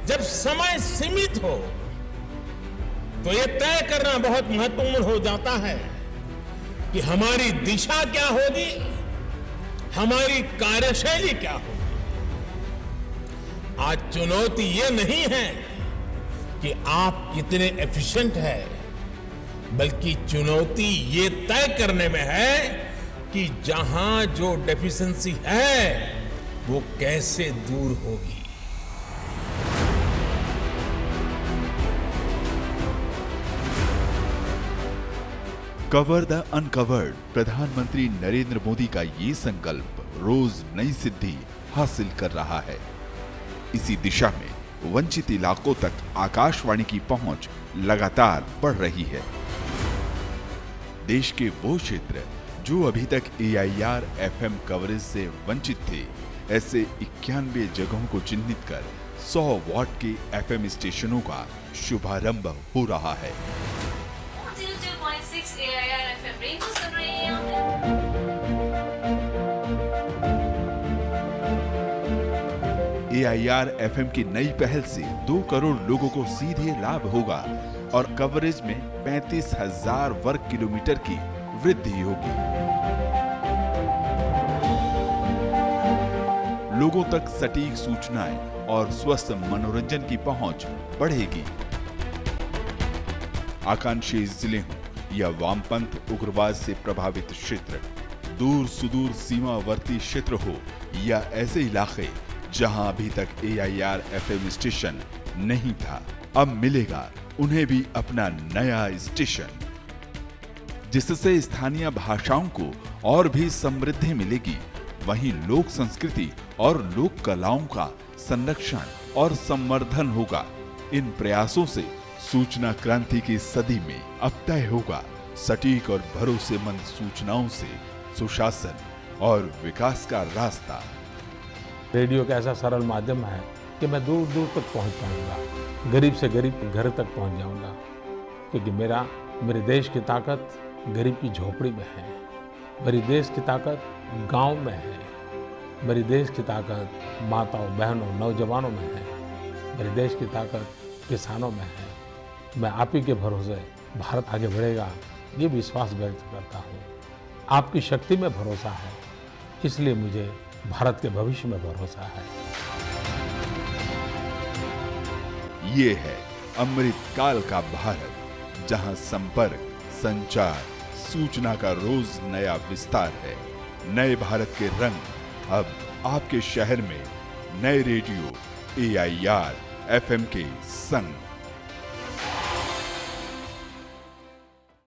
जब समय सीमित हो तो ये तय करना बहुत महत्वपूर्ण हो जाता है कि हमारी दिशा क्या होगी, हमारी कार्यशैली क्या होगी। आज चुनौती ये नहीं है कि आप कितने एफिशिएंट हैं, बल्कि चुनौती ये तय करने में है कि जहां जो डेफिशिएंसी है वो कैसे दूर होगी। Cover the uncovered. प्रधानमंत्री नरेंद्र मोदी का ये संकल्प रोज नई सिद्धि हासिल कर रहा है। इसी दिशा में वंचित इलाकों तक आकाशवाणी की पहुंच लगातार बढ़ रही है। देश के वो क्षेत्र जो अभी तक AIR FM कवरेज से वंचित थे, ऐसे 91 जगहों को चिन्हित कर 100 वॉट के FM स्टेशनों का शुभारंभ हो रहा है। 102.6 AIR FM रेडियो सुन रहे हैं आप। AIR FM की नई पहल से 2 करोड़ लोगों को सीधे लाभ होगा और कवरेज में 35,000 वर्ग किलोमीटर की वृद्धि होगी। लोगों तक सटीक सूचनाएं और स्वस्थ मनोरंजन की पहुंच बढ़ेगी। आकांक्षी जिले हों या वामपंथ उग्रवाद से प्रभावित क्षेत्र, दूर सुदूर सीमावर्ती क्षेत्र हो या ऐसे इलाके जहां अभी तक AIR FM स्टेशन नहीं था, अब मिलेगा उन्हें भी अपना नया स्टेशन, जिससे स्थानीय भाषाओं को और भी समृद्धि मिलेगी। वहीं लोक संस्कृति और लोक कलाओं का संरक्षण और संवर्धन होगा। इन प्रयासों से सूचना क्रांति की सदी में अब तय होगा सटीक और भरोसेमंद सूचनाओं से सुशासन और विकास का रास्ता। रेडियो का ऐसा सरल माध्यम है कि मैं दूर दूर तक पहुंच पाऊंगा, गरीब से गरीब के घर तक पहुंच जाऊंगा, क्योंकि मेरे देश की ताकत गरीब की झोपड़ी में है, मेरी देश की ताकत गांव में है, मेरी देश की ताकत माताओं बहनों नौजवानों में है, मेरे देश की ताकत किसानों में है। मैं आप ही के भरोसे भारत आगे बढ़ेगा, ये विश्वास व्यक्त करता हूँ। आपकी शक्ति में भरोसा है, इसलिए मुझे भारत के भविष्य में भरोसा है। ये है अमृत काल का भारत, जहां संपर्क, संचार, सूचना का रोज नया विस्तार है। नए भारत के रंग अब आपके शहर में नए रेडियो AIR FM के संग।